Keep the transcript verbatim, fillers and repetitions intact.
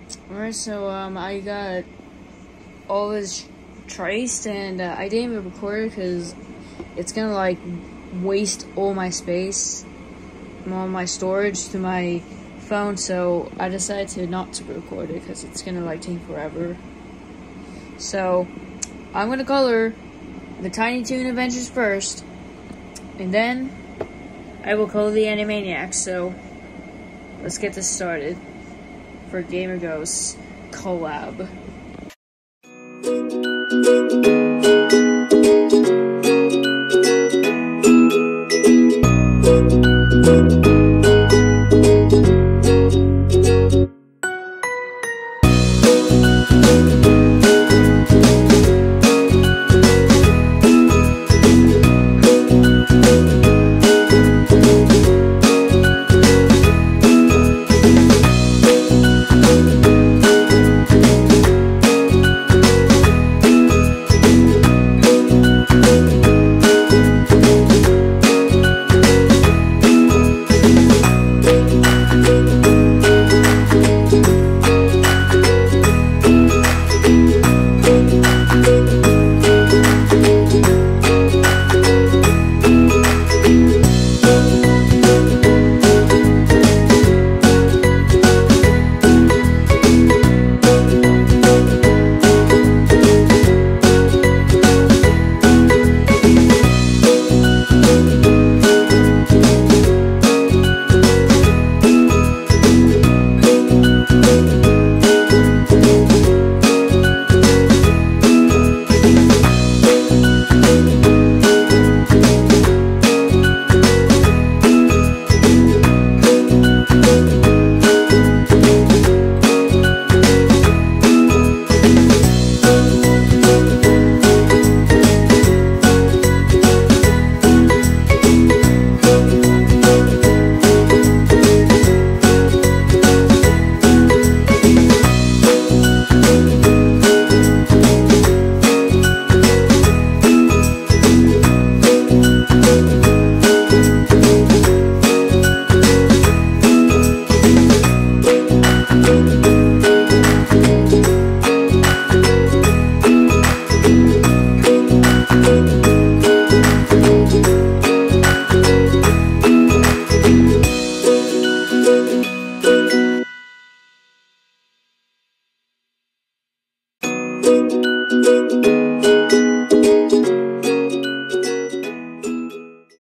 Alright, so um, I got all this traced, and uh, I didn't even record it because it's gonna like waste all my space, all my storage to my phone. So I decided to not to record it because it's gonna like take forever. So I'm gonna color the Tiny Toon Adventures first, and then I will color the Animaniacs. So let's get this started for GamerGhost collab.